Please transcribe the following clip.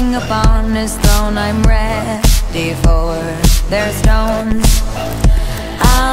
king upon his throne, I'm ready for their stones.